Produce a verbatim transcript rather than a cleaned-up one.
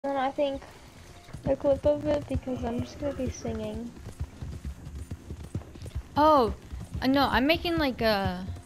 And I think a clip of it because I'm just gonna be singing. Oh, uh, no, I'm making like a